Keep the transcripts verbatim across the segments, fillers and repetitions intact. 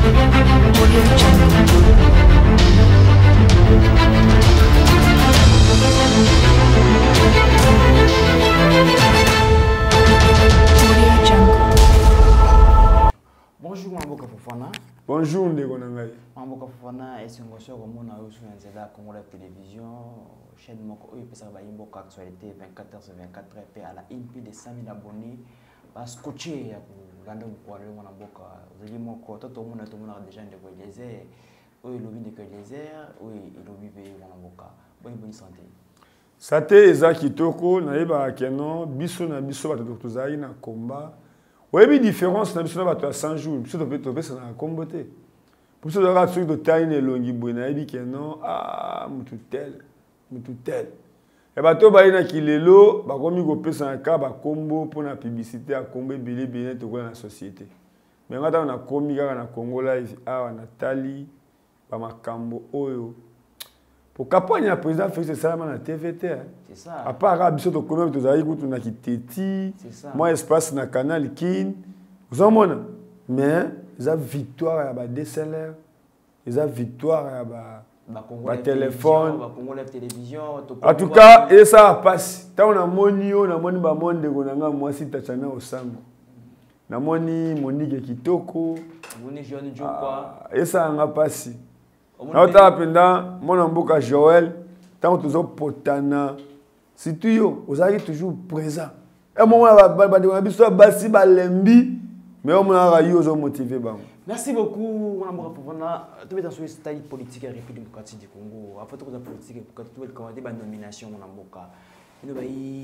Bonjour Mamboka Fofana. Bonjour Ndeko Nangai. Mamboka Fofana est un gosseur comme on a eu sur la Congo la télévision, chaîne Moko Oyo Pesa Bayimboka actualité vingt-quatre heures sur vingt-quatre heures à la une plus de cent mille abonnés. Parce que coaché ya Uganda kwa leo Mamboka. Zali moko toto mona to mona déjà Ndeko Eliezer. Oyo lobi Ndeko Eliezer, oyo lobi be Mamboka. Bonne bonne santé. Sate eza kitoko nayiba keno biso na biso bato tozali na combat. Oui, différence, nous avons cent jours, nous avons fait un comboté. Pour ça, nous avons fait un taille de longi boina, il dit non, ah, mutu tel, mutu tel. Et bah toi, bah il y a qui les lots, bah comme il gope un cas, bah combo pour la publicité à combo billet billet de la société. Mais maintenant on a commis on a Congo là, ah on a Tali, bah ma cambo oyo. Pour campagne le président fait ça dans la T V T. C'est ça. À part arabe, sur le commun de Zaïre, on a quitté. C'est ça. Moi, espace na canal Kin. Vous en avez. Mais ils ont victoire à la D S L R. Ils ont victoire à la téléphone. En tout cas, et ça passe. Tant on a moni, on a moni ba monde on a moi si tachana au sango. Na moni Monique Kitoko. Moni Jean Djokwa. Et ça a passé. Pendant mon mboka Joël, tant que toujours potana, si tu yo, vous avez toujours présent. Et moi, je basi balembi, mais on m'a motivé. Merci beaucoup, mon amour. Tu es dans ce style politique et République démocratique du Congo. Après tout, la politique, quand tu veux commander la nomination, mon amour. Nous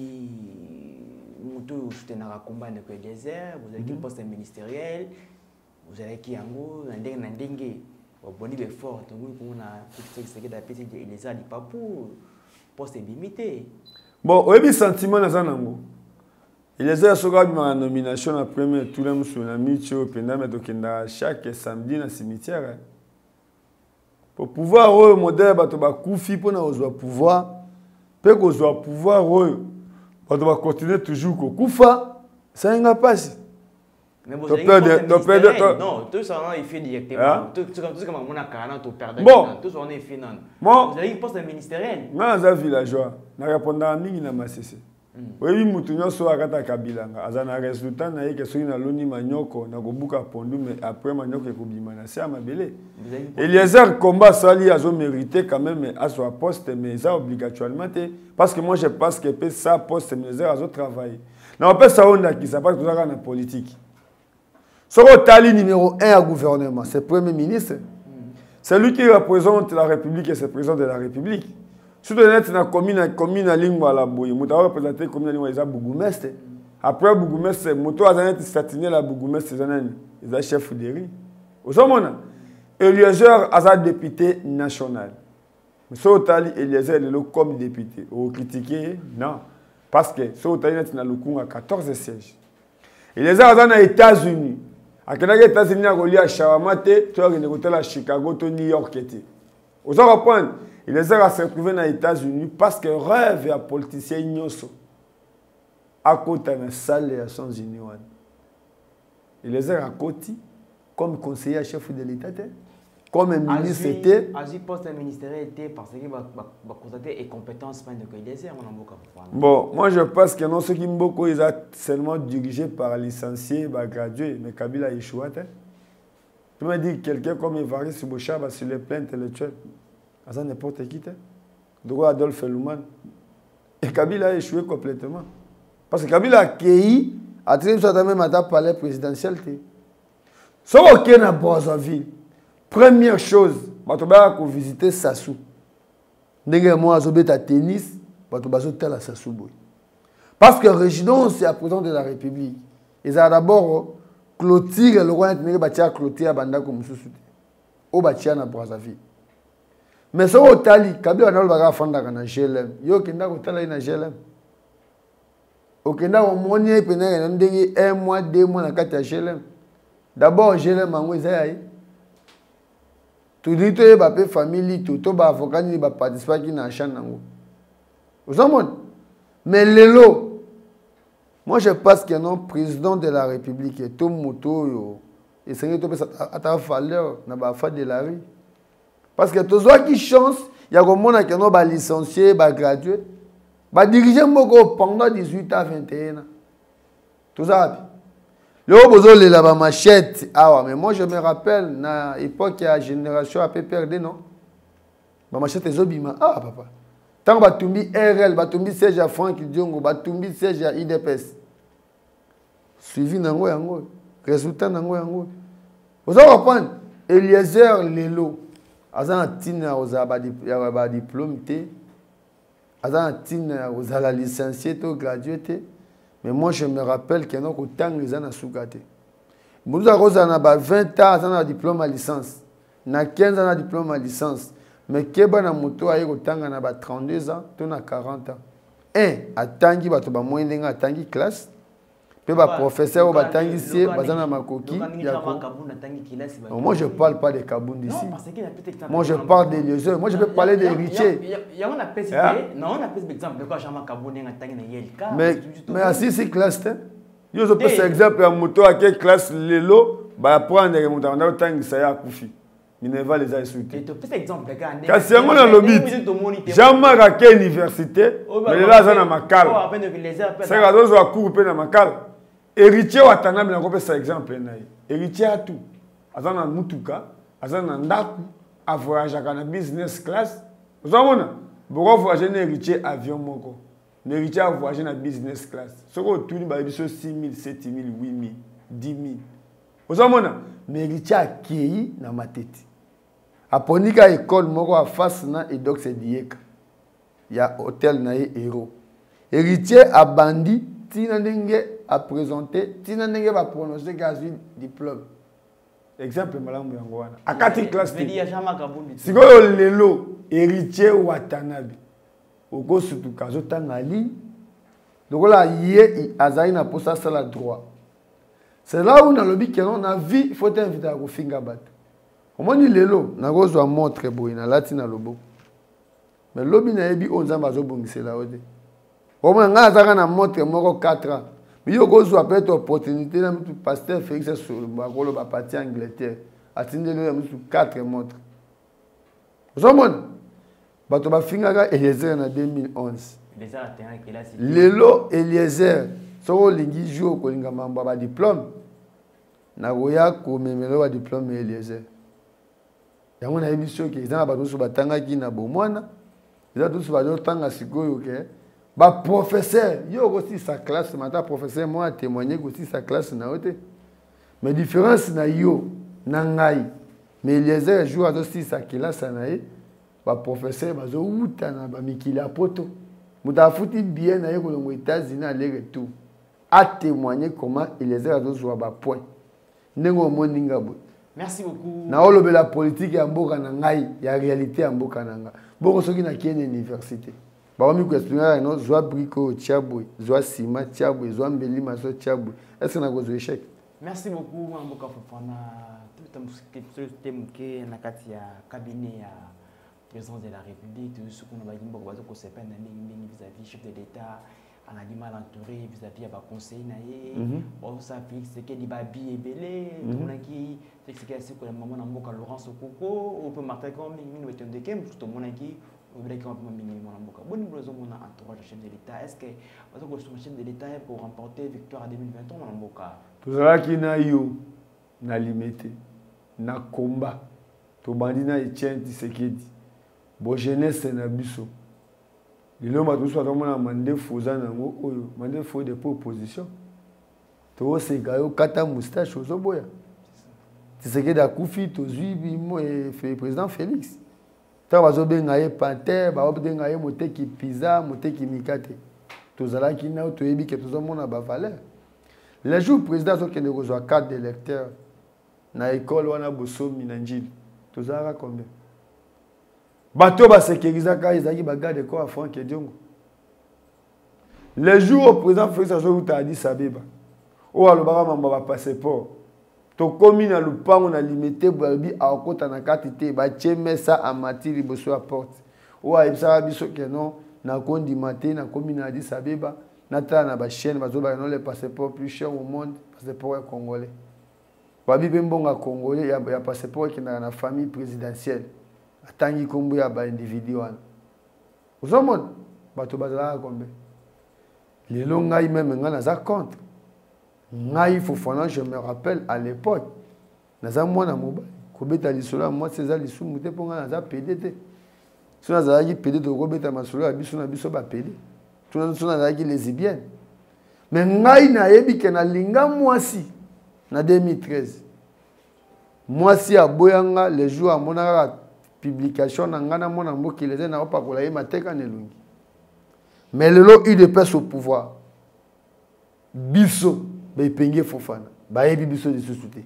avons soutenu un combat de Eliezer, vous avez un poste ministériel, vous avez qui en gros, un dengue. Bon, il est fort, on a fait ce que d'apprécier les alliés pas pour poste limité. Bon, au début, sentiment dans un angle. Il est à la nomination la première tour de sur la micho pendant que chaque samedi dans le cimetière. Pour pouvoir avoir le modèle, il faut koufi pour nous pouvoir. Pour que nous pouvoir, il faut continuer toujours à koufa. Ça n'a pas passé. Mais vous avez de non, tout ça on est fait directement. Tout tout comme on a quarante au perdre. Bon, tout ça on est fait non. Bon, vous avez une poste ministériel. Non, ça villageois. Na répondre à mingi na masese. Oui, mutu nyoso akata kabilanga. Azana résultat na yeke soki na loni manyoko na kobuka pondu mais après manyoko ekobima na se amabele. Eliezer combat sali azo mérité quand même à son poste mais ça obligatoirement parce que moi je pense que peut ça poste Eliezer azo travailler. Na peut ça on a qui ça parce que ça dans la politique. Ce Tali numéro un à gouvernement, c'est le Premier ministre. C'est lui qui représente la République et c'est le président de la République. Si tu es dans la commune, la commune à Lingua, la Boye, tu as représenté la commune à Lingua, ils ont Bougoumestre. Après Bougoumestre, tu as statiné la Bougoumestre, ils ont chef de riz. Au moment Eliezer a député national. Mais ce Tali, Eliezer est comme député. Vous critiquez? Non. Parce que ce Tali est dans quatorze sièges. Eliezer est aux États-Unis. À les États-Unis, il y a Shawamate, tu as négocié à Chicago, à New York. Vous comprenez? Il les a se retrouver dans les États-Unis parce que rêve à politicien ignoso. À côté de la salle et à son Unis. Il les a à côté comme conseiller chef de l'État, comme un ministre était. Agi poste ministériel était parce qu'il va constater les compétences de Eliezer. Bon, moi je pense que non, ceux qui m'ont ils ont seulement dirigé par licencié, par gradué, mais Kabila a échoué. Tu m'as dit quelqu'un comme Évariste Bochaba sur les plans intellectuels. Ça n'importe qui. Donc Adolphe Luman. Et Kabila a échoué complètement. Parce que Kabila a accueilli, à travers même à palais présidentiel. Si on est à Brazzaville, première chose, tu vas visiter Sassou. Ndenge moi à tennis, tu vas à Sassou. Parce que la résidence, c'est la présidence de la République. Ils ont d'abord clôturé le roi de clôturé à Banda comme Soussou. Au Batia à Brazzaville. Mais si on tali, Kabila n'a pas fait de G L M. Yo kenda ko tala na G L M. O kenda ko moni pena ndenge un mois, deux mois na kati ya G L M. D'abord G L M mango ezaya. Tu dis to ba pe famille to to ba avocat ni ba participer ki na chaîne nango. Vous entendez? Mais lelo, moi je pense que non président de la République tout moto yo et c'est à ta valeur na ba fa de la rue parce que tous ceux qui chance il y a comme on a qui no ba licencié ba gradué ba diriger moko pendant dix-huit à vingt et un ans tout ça le besoin de la machette ah mais moi je me rappelle na époque la génération a peu perdu non ba machette ezobima ah papa tant ba tumbi R L ba tumbi Serge Franck Diongo ba tumbi Serge I D P S suivi nango yango résultat nango yango vous allez comprendre Eliezer Lelo azana tina ozaba ba diplôme té azana tina ozala licencié to gradué. Mais moi, je me rappelle qu'il y a un temps que j'ai soukate. Nous avons vingt ans, on a un diplôme à licence. On a quinze ans, on a un diplôme à licence. Mais quand on a un moto, on a trente-deux ans, on a quarante ans. Un, à Tangi, on a moins de Tangi classe. Puis le professeur, on a Tangi ici, on a ma coquille. Moi, je ne parle pas de Kaboun d'ici. Moi, je parle des lieux. Moi, je peux parler des héritiers. Non, on a plus d'exemples de quoi Jean-Marc Kaboun est en Mais, mais assis, c'est classe. Je peux faire exemple à moto à quelle classe l'élo, bah prendre les montants, on a Tangi, ça y a Koufi. Minerva les a insultés. Quand c'est moi dans le but, Jean-Marc à quelle université, mais là, ça n'a ma cale. C'est la dose à couper dans ma cale. Héritier wa tanabi na kopesa exemple na ye. Héritier a tout. Azana mutuka, azana ndaku, a voyager na business class. Vous avez beaucoup voyager na héritier avion moko. Héritier a voyager na business class. Soko tout ni ba biso six mille, sept mille, huit mille, dix mille. Vous avez mais héritier a kei na matete. Aponika école moko a face na et donc c'est dieka. Il y a hôtel na ye héros. Héritier a bandi tina ndenge à présenter, tina ndenge va prononcer gazi diplôme. Exemple malamu yango wana. Akati classe. Si go lelo héritier Watanabe. Oko surtout kazo tangali. Donc là yé azai na posa sala droit. C'est là où dans le but que on a vu, il faut t'inviter à kofinga bat. Comment ni lelo na go zo montre boy na latina lobo. Mais lobi na yebi on zamba zo bongise la ode. Comment nga azaka na montre moko quatre ans. Mais il y a une opportunité de pasteur Félix sur le parti Angleterre. Attendez-le quatre montres. Vous savez, bato ba finga Eliezer en deux mille onze. Lelo Eliezer, so lingi jour ko linga mamba ba diplôme. Na roya ko memelo ba diplôme Eliezer. Yango na émission ki ezana bato so batanga ki na bomwana. Ezana tous ba tanga sikoyo ke. Bah professeur, il y a aussi sa classe, maintenant professeur moi a témoigné aussi sa classe na ote. Mais différence na yo na ngai. Mais les heures jour aussi sa classe na e, bah professeur bazo uta na ba mikila poto. Muta futi bien na yeko ngo États-Unis aller retour. A témoigné comment les heures zo zo ba point. Nengo moninga bo. Merci beaucoup. Na olobe la politique ya mboka na ngai, ya réalité ya mboka na nga. Boko soki na kiene université. Baromi ko expliquer no zoa brico tiabwe, zoa ciment tiabwe, zoa mbeli maso tiabwe. Est-ce que na ko zo échec? Merci beaucoup Mboka Fofana. Tout un thème na kati ya cabinet ya président de la République, tout ce qu'on va dire Mboka bazo ko sepa na mingi vis-à-vis chef de l'État, on a du mal entouré vis-à-vis ya ba conseil na ye. On ça Félix c'est que di babi ebele, tout na ki Félix c'est que c'est ko la maman na Mboka Laurence Okoko, on peut marquer comme mingi no etonde kem tout mon aki. Chef de l'État. Est-ce que vous avez chef de l'État pour remporter victoire en deux mille vingt ans? Tout ça qui n'a eu, n'a limité, n'a combat. Tout bandit n'a Etienne Tshisekedi. Bon jeunesse n'a biso. Les hommes tous sont demandé faux anango, demandé faux de propositions. Tout c'est gayo kata moustache aux oboya. Tshisekedi a koufi to zuibi mo et président Félix. Tant bazo bengaye panter, ba bengaye moteki pizza, moteki mikate. Tozala ki na to yebi ke tozomona ba valeur. Le jour président so kende ko zo carte d'électeur na école wana bosomi na njili. Tozala combien? Bato ba sécuriser ka izaki ba garde ko a Franck Diongo. Le jour au président Félix Azoruta a dit Sabeba. O alobaka mamba ba passeport. To komi na lupango na limité balbi a okota na katite ba cheme sa amati liboso a porte. O a ibsa biso ke non na kondi matin na komi na Addis Abeba na ta na ba chaîne bazo ba non les passeports plus chers au monde, passeport congolais. babi pe mbonga congolais ya ya passeport qui na na famille présidentielle atangi kombo ya ba individu wana ozomona bato bazala kombe lelo ngai même nga naza contre ngai Fofana je me rappelle à l'époque naza mwana mobali kobeta lisolo moi c'est ça lisumu te ponga naza pédé te so naza ki pédé to kobeta masolo ya biso na biso ba pédé tuna so naza ki lesbienne mais ngai na yebi ke na linga mwasi na deux mille treize mwasi aboyanga les jours à monaka publication na ngana mona mboki les na opakola ye mateka nelungi mais lelo il dépasse au pouvoir biso ba penge Fofana ba yebi biso de sous-souté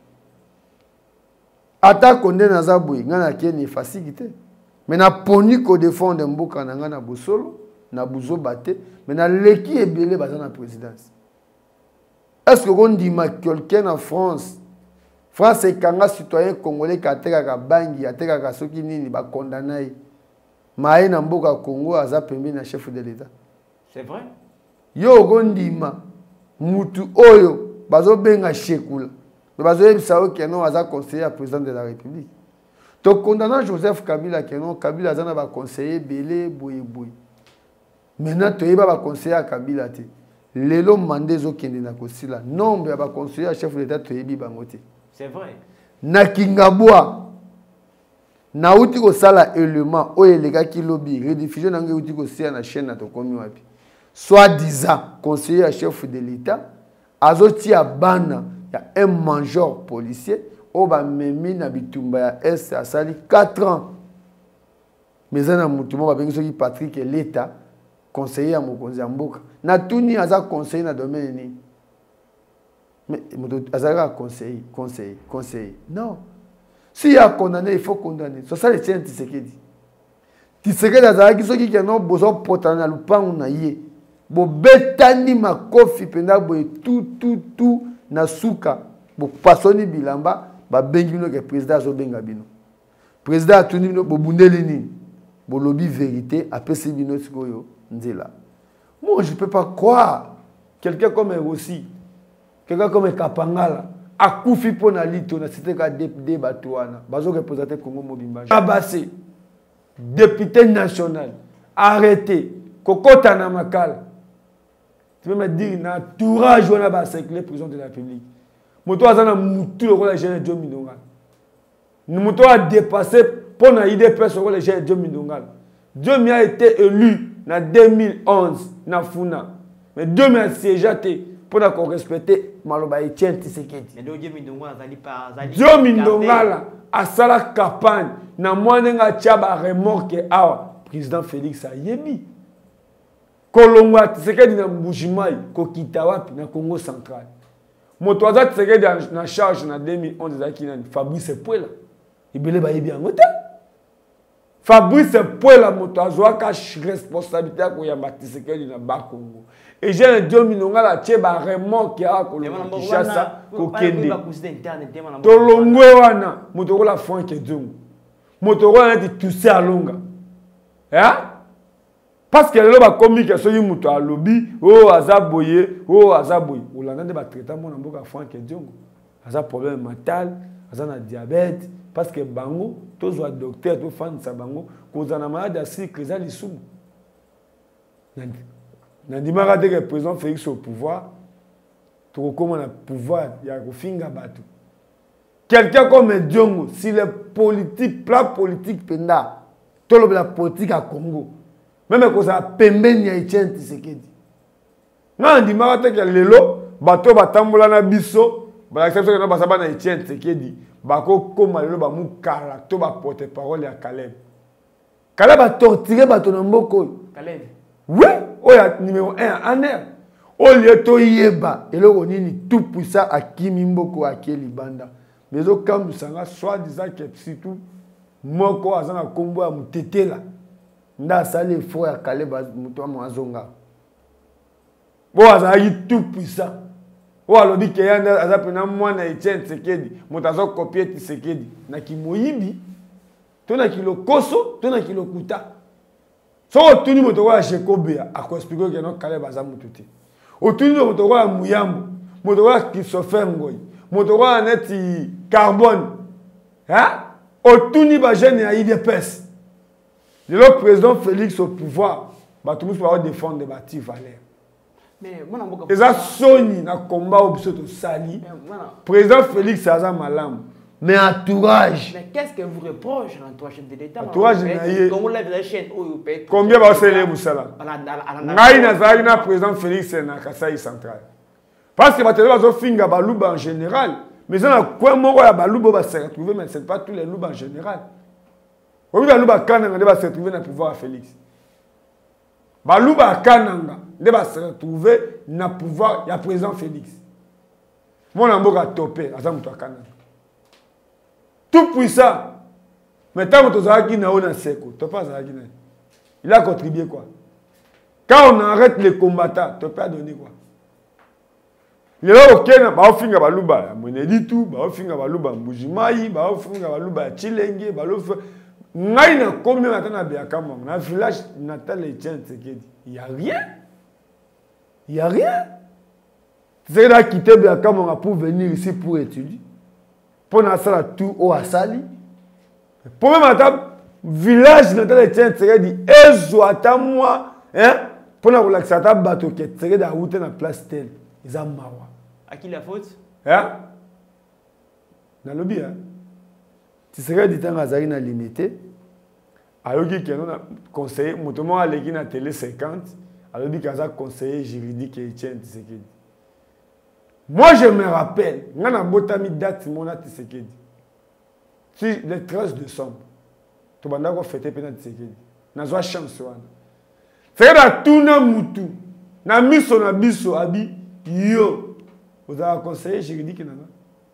ata konde na zabui ngana keni facilité mais na poni ko défendre mboka na ngana bosolo na buzo baté mais na leki ebele baza na présidence est-ce que on dit ma quelqu'un en France France est kanga citoyen congolais qui ateka ka bangi ateka ka soki nini ba condamné maé na mboka Congo aza pembe na chef de l'état c'est vrai yo gondima mutu oyo bazo benga shekula bazo yebisa o keno aza conseiller à président de la République to condamnant Joseph Kabila keno Kabila aza na ba conseiller belé boye boye maintenant to yeba ba conseiller à Kabila te lelo mandé zo kende na kosila nombre ya ba conseiller à chef de l'état to yebi bango te c'est vrai na kingabwa na uti ko sala élément o elega ki lobby rediffusion na ngi uti ko sia na chaîne na to komi wapi soit disant conseiller à chef de l'état azoti a bana ya un major policier o ba memi na bitumba ya S a sali quatre ans mais na mutumo ba bengi soki Patrick l'état conseiller à mokonzi ya mboka na tuni aza conseiller na domaine ni mais azara conseiller conseiller conseiller non si y a condamné il faut condamner c'est ça le tien Tshisekedi Tshisekedi azara ki soki keno bozo potana na lupangu na ye bo betani makofi penda bo tout tout tout na suka bo pasoni bilamba ba bengi no ke président zo benga bino président atuni no bo bundeli ni bo lobi vérité apesi bino sikoyo nzela moi je peux pas croire quelqu'un comme aussi quelqu'un comme Kapangala akufi pona lito na c'était ka D Batouana bazo représenter Congo Mobimba abassé député national arrêté kokota na makala tu peux me dire na tourage on a ba cercle prison de la République moto azana mutu le la jeune Dieu Mindongal moto a dépassé pona idée personne le jeune Dieu Mindongal Dieu a été élu en deux mille onze na Funa mais Dieu m'a siégé pour qu'on respecte maloba Etienne Tshisekedi mais Dieu Mindongal azali pas azali Dieu Mindongal a sala campagne na mwanenga tchaba remorque awa président Félix Ayebi kolongwa Tshisekedi na Mbujimai ko kitawapi na Congo central moto aza Tshisekedi na charge na deux mille onze zaki na Fabrice Puela ibele ba yebi angote Fabrice Puela moto azwaka responsabilité ko ya Tshisekedi na ba Congo et j'ai Dieu Mindongal a tcheba remorque a kolongwa Kinshasa ko kende to longwe wana moto ko la Franck Edungu moto ko na ti touser alonga hein parce que le ba comique so yimuto a lobby oh azaboye oh azaboye olanda de ba traiter mon mboka Franck Edungu aza problème mental aza na diabète parce que bango tozwa docteur to fan sa bango kozana malade cycle za lisumu na dimaka de que président Félix au pouvoir to comment le pouvoir ya kofinga bato quelqu'un comme Diongo si le politique plat politique penda to la politique à Congo même que ça pembeni ya Etienne Tshisekedi na ndimaka te que lelo bato batambola na biso ba accepte que na basaba na Etienne Tshisekedi bako koma lelo ba mukala to ba porte parole ya Caleb Caleb a torturé bato na mboko Caleb oui oya numéro un en air au lieu to yeba eloko nini tout puissant akimi mboko akeli banda mais au camp sanga soit disant que surtout moko azana kombo ya mutetela nda sali fo ya Caleb muto mwazonga bo azali tout puissant o alobi ke yanda azapena mwana Etienne Tshisekedi mutazo copier Tshisekedi na kimoyibi to na kilokoso to na kilokuta so otuni moto wa Jekobea akoexpliquer que non Caleb aza mututi otuni moto wa Muyambo moto wa Christopher Ngoyi motokola neti carbone hein otuni ba jeune ya I D P S le président Félix au pouvoir ba tout monde va défendre des bâti valeurs mais moi na mboka eza soni na combat au biso to sali président Félix aza malam mais entourage mais qu'est-ce que vous reproche l'entourage de l'État entourage na ye comme la chaîne oyo pe combien ba sele musala ngai na zali na président Félix na Kasai central parce que batelo bazo finga baluba en général mais ça na quoi moko ya baluba ba se retrouver mais c'est pas tous les loups en général oui baluba kananga ba se retrouver na pouvoir à Félix baluba kananga de ba se retrouver na pouvoir ya président Félix mon amboka topé aza muto kananga tout puissant mais tant que tu as dit na seko tu pas à Guinée il a contribué quoi quand on arrête les combattants tu peux donner quoi il est OK na ba ofinga baluba monedi tout ba ofinga baluba mbujimai ba ofinga baluba chilenge ba lo ngai na combien matana bia kama na village natal Etienne Tshisekedi il y a rien il y a rien c'est là quitter bia kama pour venir ici pour étudier pour na sala tout au asali pour même ata village natal Etienne Tshisekedi ezwata moi hein pour na relaxer ta bateau que Tshisekedi a route na place telle ils ont marwa à qui la faute hein na lobby hein Tshisekedi tanga azali na limité ayoki que non conseiller motomo aleki na télé cinquante alobi kaza conseiller juridique Etienne Tshisekedi. Moi je me rappelle ngana botami date mona Tshisekedi si le treize décembre to banda ko fêter pena Tshisekedi nazwa chance wana c'est na tuna mutu na miso na biso abi yo vous avez conseiller juridique nana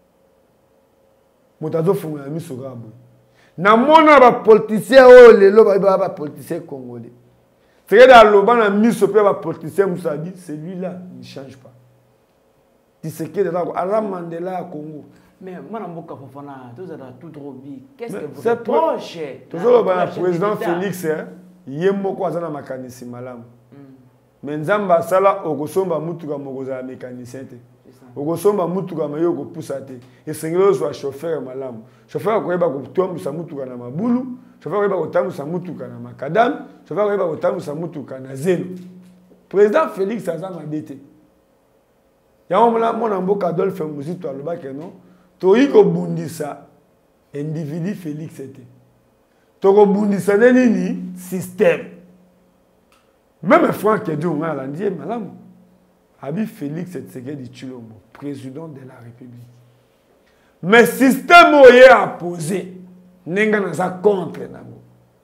motazo funga na miso gabo na mona ba politicien o lelo ba ba politicien congolais c'est dans loba na miso pe ba politicien musabi celui-là ne change pas Tshisekedi là ala Mandela à Congo mais moi na mboka fofana tous ça tout trop bien qu'est-ce que vous reproche toujours ba président Félix hein yemoko azana makanisi malamu mais nzamba sala okosomba mutuka mokoza mécanicien te okosomba mutuka mayo ko poussa te esengelo so chauffeur malamu chauffeur ko yeba ko tombusa mutuka na mabulu chauffeur ko yeba ko tambusa mutuka na makadam chauffeur ko yeba ko tambusa mutuka na zelo président Félix azama bete ya mona mona mboka Adolphe Muzito aloba ke non to yiko bundisa individu Félix était to ko bundisa nini système même Franck Edou on l'a dit malamu Abi Félix Tshisekedi Tshilombo, président de la République. Mais système oye a posé, nenga na za contre nango.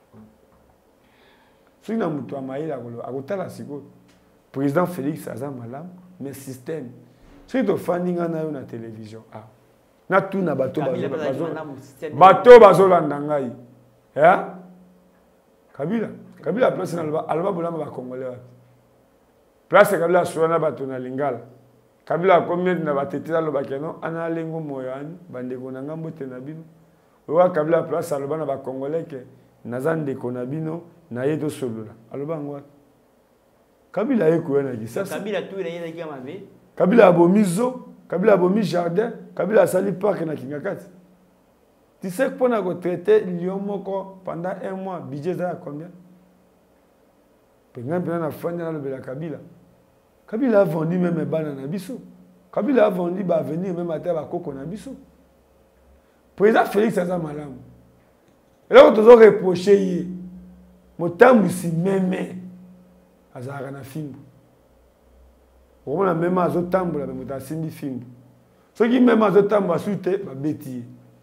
Si na mutu amaila kolo, akotala siko, président Félix aza malam, mais système. Si to fandinga na yo na télévision, ah. Na tout na bateau bazo. Bateau bazo landangai. Hein? Kabila, Kabila place na alba, alba bolama ba congolais. Place Kabila suana bato na lingala. Kabila combien na batetela lo bakeno ana lengo moyani bandeko na ngambo te na bino. Owa Kabila place aloba na ba congolais ke nazande ko na bino na yeto solola. Aloba ngwa. Kabila eko na kisasa. Kabila tu ile yena kama be. Kabila abomizo, Kabila abomi jardin, Kabila sali parc na Kingakati. Tu sais que pour na ko traiter Lyon moko pendant un mois budget za combien? Pengan pengan na fanya na bela Kabila. Kabila a vendu même banana biso. Kabila a vendu ba venir même à terre koko na biso. Président Félix aza malamu. Et là on te reprocher yi. Motambu si meme azara na fimbo. On a même azo tambu la mota simbi fimbo. Ce qui même azo tambu asute ba beti.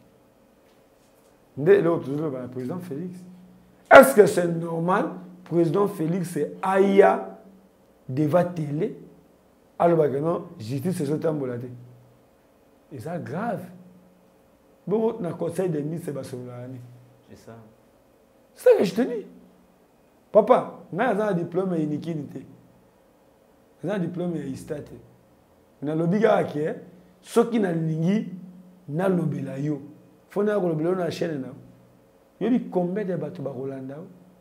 Ndé là on te ba président Félix. Est-ce que c'est normal président Félix est aïa devant télé, alors que non, justice c'est ce temps bolade. Et ça grave. Bon, on a conseil des ministres, c'est ça. C'est ça que je te dis. Papa, on a un diplôme à iniquité. On a un diplôme à istate. On a l'obliga qui est, ce qui n'a l'ingui, n'a l'obéla yo. Faut n'a l'obéla na chaîne na. Yo dit combien de bateaux barolanda.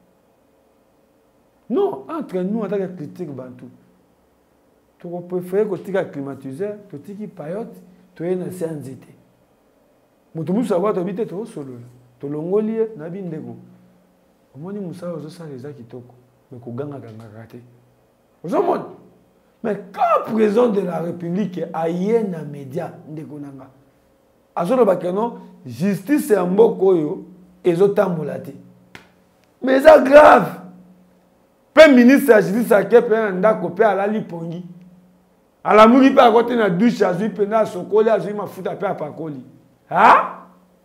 Non, entre nous, en tant que critique bantou. Tu préfères que tu aies climatiseur, que tu aies payote, toye na se nzete moto musa kwa to bite to solo to longolie na bindeko omoni musa ozo sala eza kitoko mais ko ganga ganga raté ozomoni mais quand président de la République aye na média ndeko nanga azolo bakeno justice ya mboko oyo ezotambola te mais ça grave pe ministre ya justice ake pe na ndako pe alali pongi alamuki pe akote na douche azwi pe na sokoli azwi mafuta pe apakoli ha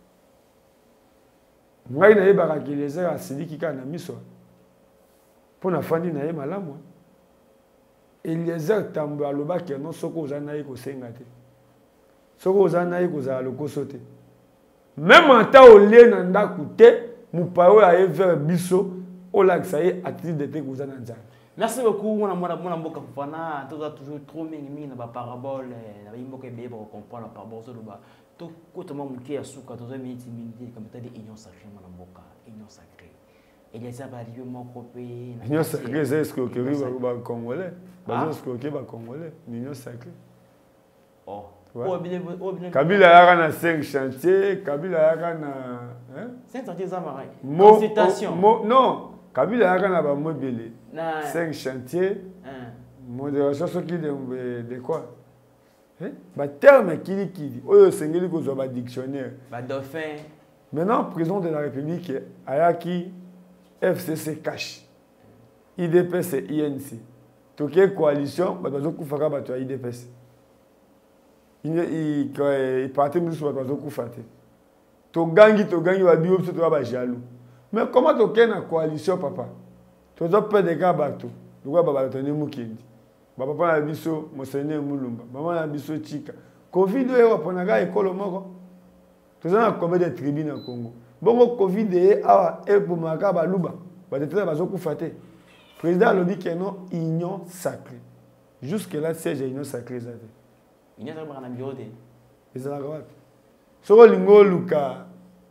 ngai na yebaka ki les heures asiliki ka na miso pona fandi na ye malamu Eliezer Tambo alobaki non soko ozana ye kosenga te soko ozana ye kozala lokoso te même anta olie na ndako te mupayo aye vers biso olakisa ye attitude te kozana nzambe. Merci beaucoup mon mon mon mboka fana toujours trop mingi mingi na ba parabole na mboka ebe ba comprendre par bozo lo ba to kotoma muke ya suka to minutes minutes comme tadi union sacrée mon mboka union sacrée. Il y a ça va arriver mon copé. Union sacrée c'est ce que que ba congolais. Ba ce que ba congolais, union sacrée. Oh. Kabila yaka na cinq chantiers, Kabila yaka na hein? cinq chantiers ça marais. Consultation. Non, Kabila yaka na ba mobile. cinq chantiers. Hein. Modération ce qui de de quoi? Hein? Ba terme kili kili. Oyo sengeli ko zo ba dictionnaire. Ba dauphin. Maintenant président de la République ayaki F C C cash. I D P C I N C. Toke coalition ba bazo kufaka ba to I D P C. Il il partait nous sur bazo kufate. To gangi to gangi ba biop to ba jaloux. Mais comment to ken na coalition papa? To zo pe de ka bato. Lwa baba to ne mukindi. Baba papa na biso Monseigneur Mulumba. Mama na biso Chika. Covid e waponaka ekolo moko. To za na combien de tribus na Congo. Bongo Covid e awa e pomaka ba luba. Ba de tena bazo kufate. Président lobi que non union sacrée. Jusque là siège union sacrée ça. Union sacrée na biode. Ezala wapi? Soko lingo luka.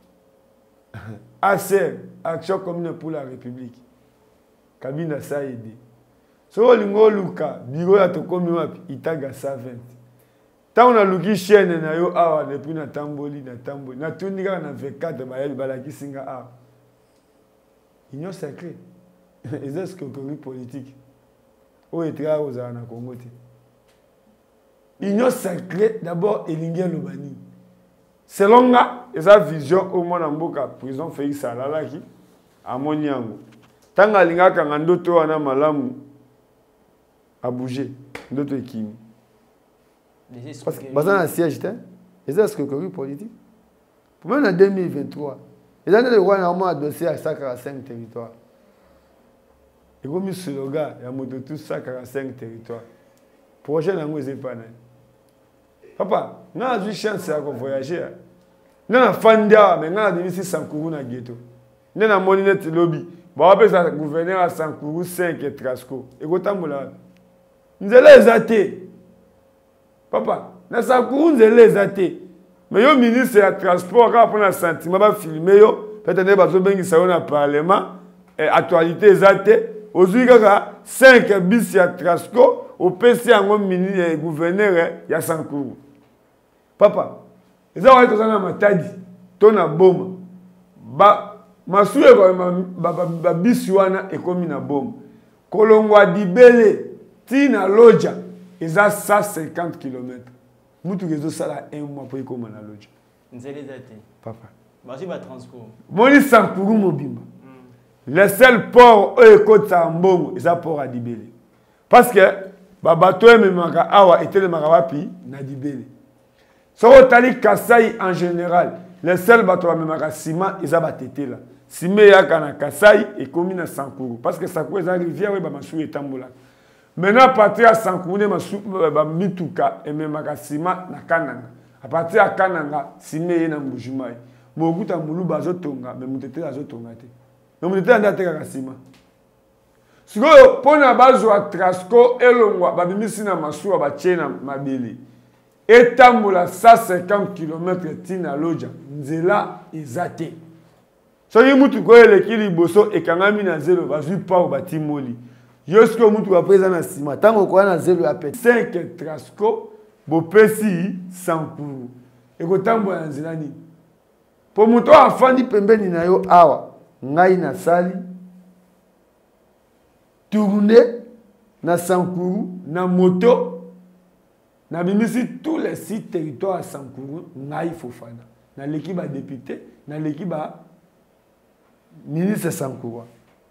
A C R, Action commune pour la République. Kabina sa aidé. Soko lingo luka, bureau ya to komi wapi? Itaga cent vingt. Ta on a luki chaîne na yo awa depuis na tamboli na tamboli. Na tundika na vingt-quatre ba yeli balaki singa awa. Union sacrée. Est-ce que le politique où est très aux na Congo te union sacrée d'abord elingi lobani selon nga esa vision au mona mboka prison Félix alalaki amoni yango tanga lingaka nga ndoto wana malamu a bouger ndoto ekimi parce que bazana siège te est-ce que le politique pour même en deux mille vingt-trois les années de roi normalement dossier à cent quarante-cinq territoires. Et comme slogan, il y a moto tout cent quarante-cinq territoires. Projet n'a pas de papa, on a eu chance de voyager. On a fandi mais on a mis Sankourou na ghetto. On a moninet lobby. Bon après ça gouverneur à Sankourou cinq et Trasco. Et quand on l'a, nous les athées. Papa, na Sankourou nous les athées. Mais le ministre de transport quand on a sentiment va filmer yo, peut-être pas so bengi ça on a parlement et actualité athées. Aujourd'hui, il y a cinq bis à Trasco, au P C en ministre et gouverneur, il y a Sankourou. Papa, ils ont été dans ma tadi, ton a bombe. Ba, ma souye ba bisuana et comme une bombe. Kolongwa dibele, tina loja, ils ont cent cinquante kilomètres. Moutou rezo sala un mois pour y comme na loja. Nzeli zate. Papa. Vas-y ba transport. Moni Sankourou mobimba. Le seul port où est côte Sambongo, c'est un port à Dibélé. Parce que babato me maka awa était le marawapi na Dibélé. So tali Kasai en général, le seul bateau me maka ciment ils a batté là. Ciment ya kana Kasai et commis na Sankourou parce que Sankourou est rivière et ba masou et tambola. Maintenant partir à Sankourou ne masou ba mituka et me maka ciment na Kananga. À partir à Kananga, ciment est na Mbujimai. Moguta muluba zotonga mais mutete azotonga te. Donc, nous avons été à Sima. Si vous avez un bazo à Trasco, et l'on a mis un masou à Bachena Mabili. Et tambola cent cinquante kilomètres tina loja. Nzela izate. So yi mutu ko elekili boso e kangami na zelo bazui pa au batimoli. Yosko mutu wa présent na Sima. Tango ko na zelo ya pet cinq Trasco, bopesi Sankuru ekotambola nzela nini po moto afandi pembeni na yo awa ngai na sali tourner na Sankuru na moto na bimisi tous les six territoires à Sankuru ngai Fofana na l'équipe ba député na l'équipe ba ministre Sankuru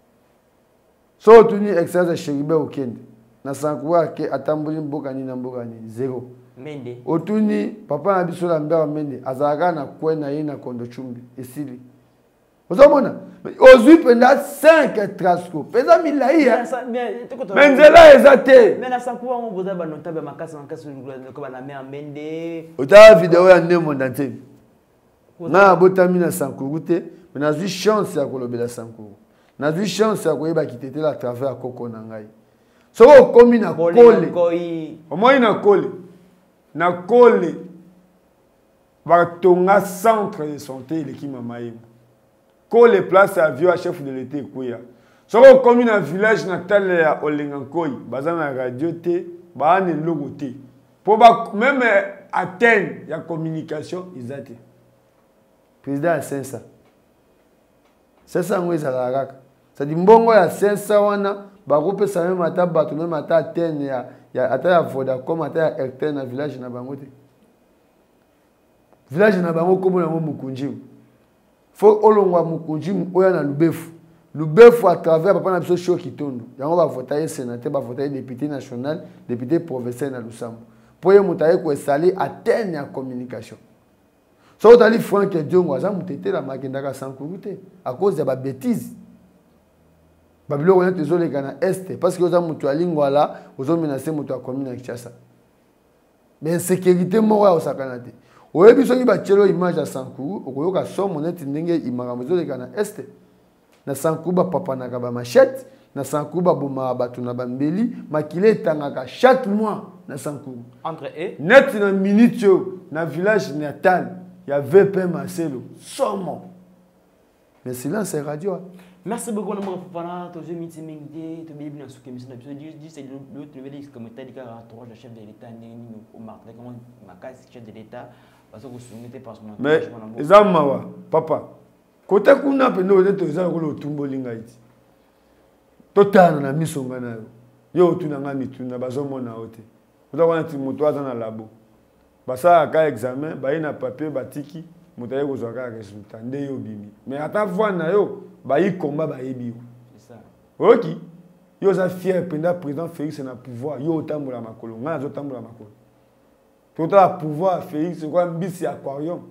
so tuni exercice Cheribe okende na Sankuru ke atambuli mboka ni na mboka ni zéro Mende otuni papa na biso la mbera Mende azaka na kwena ye na kondo chumbi esili ozomona ozui penda cinq trasco pesa milai ya menzela ezate mais na Sankuru on boza ba notable makasi makasi ko ba na mère Mende ota vidéo ya ndemo ndante na botami na Sankuru te mais na zui chance ya kolobela Sankuru na zui chance ya koyeba kitete la travers koko na ngai soko komi na kole omoi na kole na kole batonga centre de santé l'équipe mamaye kole place avion à chef de l'été kuya soko komi na village natal ya Olengankoi baza na radio te ba ne logo te pour ba même atteindre ya communication izate président Sensa Sensa ngweza la raka ça dit mbongo ya Sensa wana ba groupe ça même ata bato même ata atteindre ya ya ata ya Vodacom ata ya Airtel na village na bango te village na bango komo na mukunji faut olongwa mukunji oya na Lubefu Lubefu à travers papa na biso show kitondo yango ba voter sénateur ba voter député national député provincial na Lusambo pour ye mutaye ko sali atteindre ya communication so tali Franck Diongo aza mutete la makenda ka Sankuru te à cause de ba bêtise babilo on est désolé kana est parce que oza mutu alingwa la ozo menacer mutu a commune Kinshasa mais sécurité moko au sakana te oyebi soki ba chelo image ya Sankuru okoyoka somo neti ndenge imaka désolé kana est na Sankuru ba papa na ka ba machette na Sankuru ba boma batu na bambeli makile tangaka chaque mois na Sankuru entre eux net na minute na village natal ya V P Marcelo somo mais silence radio. Merci beaucoup, mon frère. Tu as mis tes mains, tu as bien bien souqué, mais tu as dit c'est l'autre level comme tu as dit qu'à le chef de l'État n'est au marqué comment ma case chef de l'État parce que vous soumettez pas son. Mais Zamawa, papa, côté kuna pendo de to za ko tumbo linga iti. Totana na misonga na yo. Yo tunanga mituna bazomona ote. Utawana ti moto aza na labo. Basa ka examen, ba ina papier batiki, mutaye ko zaka résultat nde yo bimi. Mais ata fois na yo bayi combat bayebi c'est ça OK yo za fier pendant président Félix na pouvoir yo tambola makolo nga zo tambola makolo tota pouvoir Félix quoi mbisi aquarium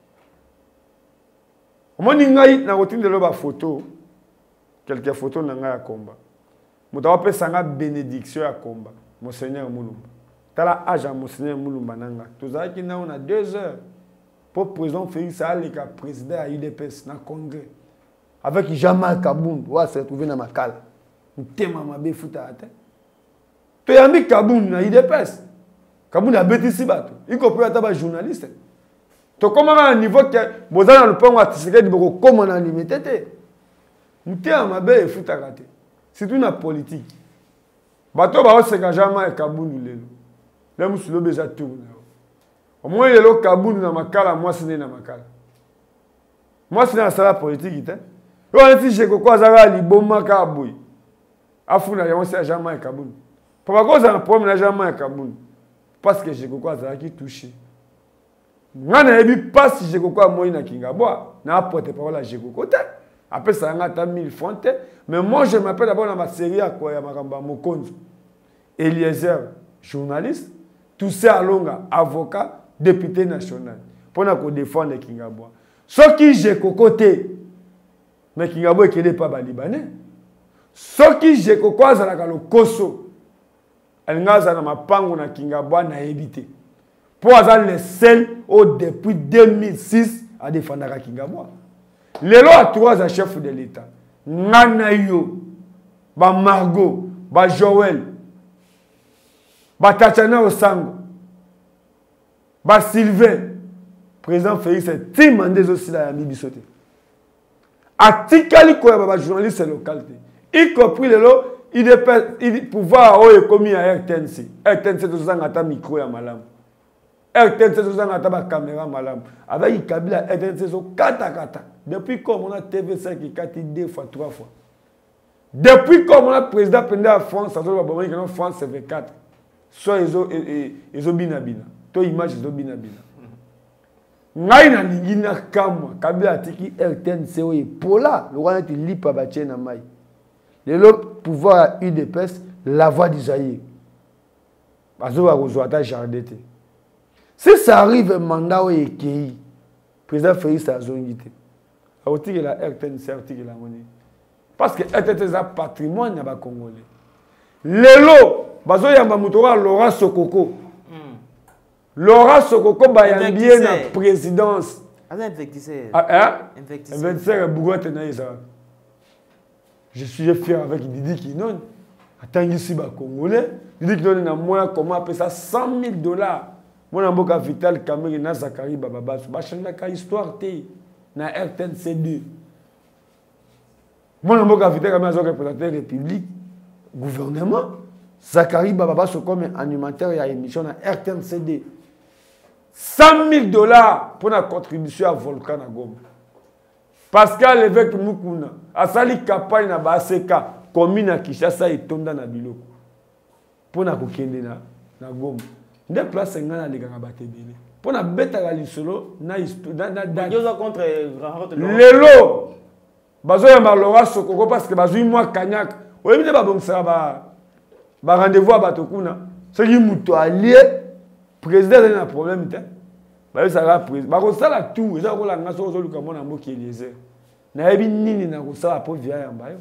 omoni ngai na rotinde lo ba photo quelques photos na nga ya combat mutawa pesa nga bénédiction ya combat monseigneur Mulumba tala agent monseigneur Mulumba nanga tozaki na on a deux heures pour président Félix a le président à U D P S na congrès avec Jamal Kaboun, on va se retrouver dans ma cale. On thème ma bé fouta à terre. Tu as mis Kaboun na I D P S. Kaboun a bêti si bateau. Il comprend à ta journaliste. Tu comment à un niveau que Bozana le pont à tisser du beaucoup comment on a limité. On thème ma bé fouta à terre. C'est une politique. Bateau va se gager Jamal Kaboun le. Là nous sommes déjà tourné. Au moins le Kaboun na ma cale, moi c'est na ma cale. Moi c'est dans la politique. Yo anti je ko kwa zara liboma ka boy afuna ya onse jamais Kaboun papa ko za problème na jamais Kaboun parce que je ko kwa zara ki touché ngana ebi passe je ko kwa moyi na Kingabwa na apporter parole à je ko côté après ça ngata mille francs mais moi je m'appelle d'abord dans ma série à quoi ya makamba Mokonzo Eliezer journaliste tout ça Alonga avocat député national pour na ko défendre Kingabwa ce qui je ko côté mais Kingabwa ekele pas ba libanais soki je kokwaza la kalo koso alingaza na mapango na Kingabwa na éviter pour avoir les seuls au depuis deux mille six à défendre la Kingabwa lelo a trois à chef de l'état ngana yo ba Margot ba Joël ba Tatiana Osango ba Sylvain président Félix Tim Mandez aussi la yambi bisoté atikali ko ba journaliste local y compris le lo il de pouvoir o commis à R T N C R T N C to zanga ta micro ya malamu R T N C ozanga ta ba caméra malam avec Kabila R T N C zo kata kata depuis comme on a T V cinq qui kati deux fois trois fois depuis comme on a président pendant la France ça doit ba que France vingt-quatre soit ils ont ils ont bina bina to image ils ont bina bina ngai na lingina kamwa Kabila tiki R T N C o pola le wana ti lipa ba tchena mai le pouvoir U D P S la voix d'Isaïe bazo ba kozwa ta jardin. Si ça arrive un mandat où il y a président Félix a zongité. A outil la R T N C outil la monnaie. Parce que R T N C a patrimoine na ba congolais. Lelo bazo yamba mutora Laura Sokoko. Laura Sokoko ba yambie na présidence. Investisseur. Ah hein? Investisseur Bougote na isa. Je suis fier avec Didi Kinon. Attends ici ba congolais. Didi Kinon na moi comment appeler ça cent mille dollars. Mon mboka Vital Kamerhe na Zakari Bababa ba changa ka histoire te na R T N C deux. Mon mboka Vital Kamerhe zo représenter République gouvernement Zakari Bababa so comme animateur ya émission na R T N C deux. cent mille dollars pour la contribution à Volcan na Goma. Pascal Évêque Mukuna asali campagne na ba C K commune à Kinshasa etonda na biloko. Pour na kokende na na Goma. Des places ngana les gars batebele pour na beta la lisolo na na na date contre lelo bazo ya Laura Sokoko parce que bazo moi kanyak oyebi te ba bongsa ba ba rendez-vous à batokuna ce qui muto allié président na problème te ba ça la président ba ko sala tout ça ko la ngaso zo luka mona mboki Eliezer na yebi nini na ko sala po via ya mbayo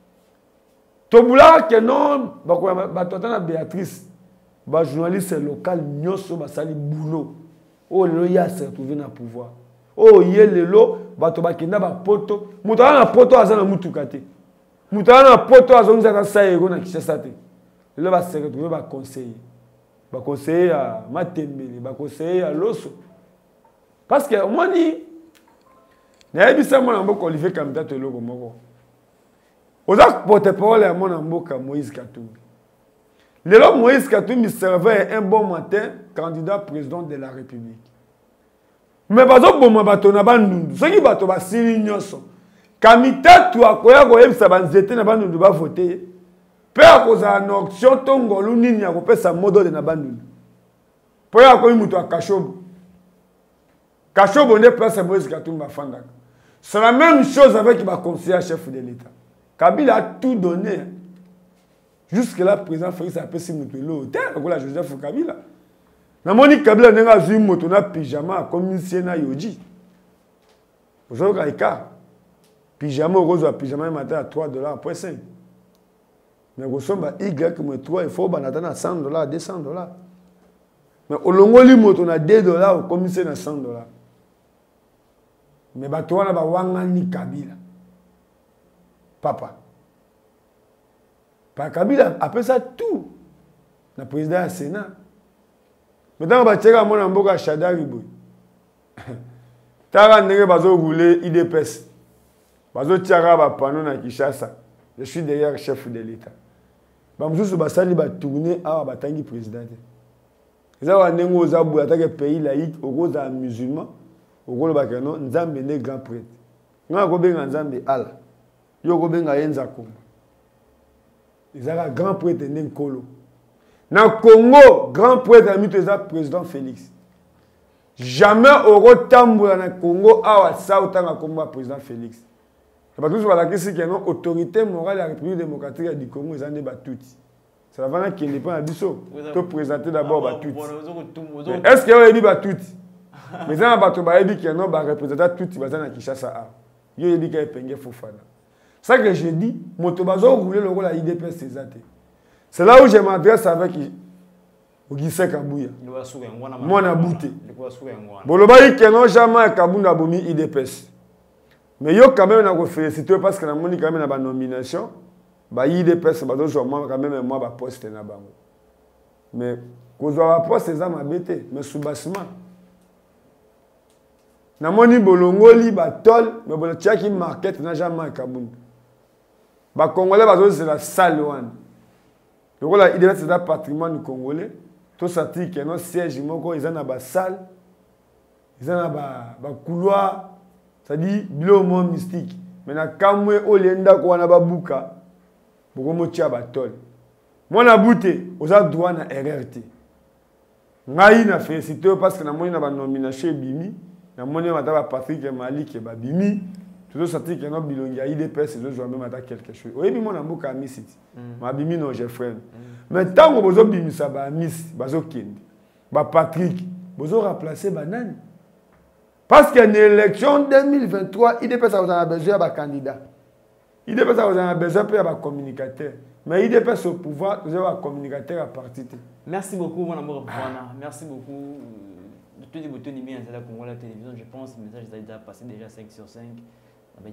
to bula que non ba ko ba totana Béatrice ba journaliste local nyoso basali boulot o lelo ya se retrouver na pouvoir o ye lelo bato bakenda ba poto muto na poto azana mutuka te muto na poto azonza ka saego na Kinshasa te lelo ba se retrouver ba conseiller ba conseiller à Matembele ba conseiller à Loso parce que moi ni na ebisa mona mboko Olivier Kamita to loko moko oza porte-parole ya mona mboka Moïse Katumbi. Lelo Moïse Katumbi servait un bon matin candidat président de la République. Mais bazo boma bato na bandundu. Soki bato ba sili nyoso. Kamita tu akoya ko yebisa banzete na bandundu ba voter. Pe akoza na auction tongolu nini ya kopesa modo de na bandundu. Po ya ko mutu akashobo. Kashobo ne place Moïse Katumbi afandaka. C'est la même chose avec le conseiller chef de l'État. Kabila a tout donné. Jusque-là, le président Félix a appelé Simutelo. T'es là, Joseph Kabila. Namoni Kabila n'a pas eu un pyjama comme une sienne à Yoji. Aujourd'hui, il y a un pyjama rose à pyjama matin à trois dollars après cinq. Mais vous savez, Y, trois, il faut attendre cent dollars, deux cents dollars. Mais au long de on a deux dollars, comme une sienne à cent dollars. Mais toi, on a Wangani Kabila. Papa. Par Kabila appelle ça tout. Le président du Sénat. Maintenant, on va tirer à mon amboka Chadari Boy. Tara Nere Bazo roulé I D P S. Bazo Tiara va pano na Kinshasa. Je suis derrière le chef de l'État. Bamzou Basali va tourner à Batangi président. Ils ont un aux abou attaqué pays laïque, au gros musulman, au gros bakano, Nzambe ne grand prêtre. Nous avons un Nzambe Allah. Yo go benga yenza Komba. Ils ont un grand prêtre Nkolo. Dans le Congo, grand prêtre ami le président Félix. Jamais au Rotamboula dans le Congo, à Sautanga comme président Félix. Parce que la question qui est l'autorité morale de la République démocratique du Congo, ils ont des battuti. C'est la vanne qui n'est pas à Bissot. Tu présenter d'abord battuti. Est-ce qu'il y a des battuti? Mais il y a des battuti qui ont représenté tout le monde qui chasse à. Il y a des gens qui ont Fofana. C'est ça que je dis, Motobazo roulé le rôle à I D P S. C'est là où je m'adresse avec Ogise Kabouya. Moi, na bouté. Bolobaï qui n'ont jamais Kabounda Bomi I D P S. Mais yo quand même na félicité parce que na moni quand même na ba nomination, ba I D P S ba dozo moi quand même moi ba poste na bango. Mais kozwa ba poste za mabete, mais sous bassement. Na moni bolongoli ba tol, mais bon tiaki market na jamais Kabounda. Ba congolais ba dozo c'est la salle one. Donc là I D P S c'est un patrimoine congolais. Tout ça dit que nos sièges, ils ont une salle, ils ont un couloir, c'est-à-dire bilan mystique. Maintenant, quand on est au Lenda, on a un bouca, pour qu'on ait un batol. Moi, on a bouté, on a droit à R R T. On a félicité parce que nous avons nomination Bimi, nous avons Patrick Malik et Bimi. Tout ça dit que nos bilans, il y a I D P S, ils ont même quelque chose. Oui, mais moi, on a bouca à Miss. Ma Bimi, non, j'ai frère. Mais tant que vous avez Bimi, ça va Miss, Bazo Kendi, Patrick, vous avez remplacé Banane. Parce qu'il y a une élection deux mille vingt-trois, I D P S a besoin d'un candidat. I D P S a besoin d'un communicateur. Mais I D P S au pouvoir, vous avez un communicateur à partir. Merci beaucoup, mon amour. Merci beaucoup. De tous les boutons de bien, c'est là qu'on voit la télévision. Je pense que le message est déjà passé déjà cinq sur cinq. Mais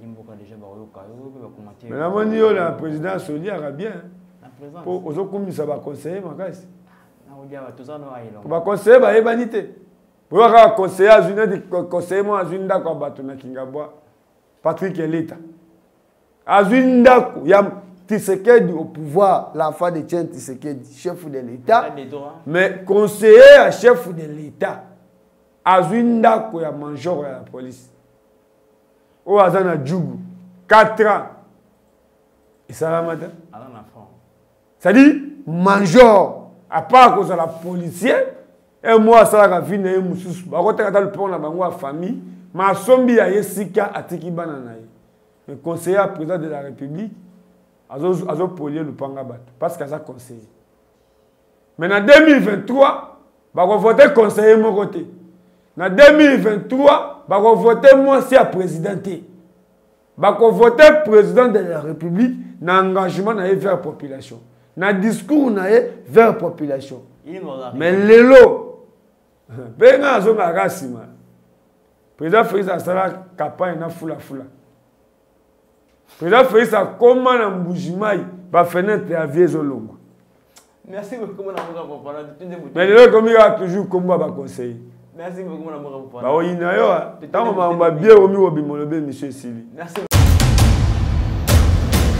la monnaie, le président Saudi arabien. Pour aux autres, ça va conseiller, ma caisse. Pour va conseiller, va ébanité. Pour avoir conseiller à une conseiller moi à une d'accord batona Kingabwa. Patrick Elita. À une d'accord, il y a Tshisekedi au pouvoir, l'enfant de Tien Tshisekedi, chef de l'État. Mais conseiller à chef de l'État. À une d'accord, il y a major à la police. Au Azana Djougou, quatre ans. Et ça va matin. Ça dit, major, à part cause de la policier, et moi, ça va venir et Moussous. Bah, quand tu as le plan dans ma famille, ma sombi a Yessika à Tiki Bananaï. Le conseiller président de la République, a polié le Pangabat. Parce qu'il a conseillé. Mais en deux mille vingt-trois, bah, on va voter conseiller mon côté. En deux mille vingt-trois, bah, on va voter moi si à présidenté. Bah, on va voter président de la République, dans l'engagement vers la population. Dans le discours vers la population. Mais les lots, le président Félix a fait campagne na fula fula. Le président Félix a comment na Mbujimai va fenêtre à Viezolongo. Merci beaucoup mon amour pour parler. Mais le comme il a toujours comme va conseiller. Merci beaucoup mon amour pour parler. Bah oui na yo, tant on va bien au milieu bimolobe monsieur Sili. Merci.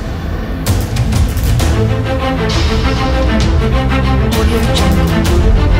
Audio Jungle.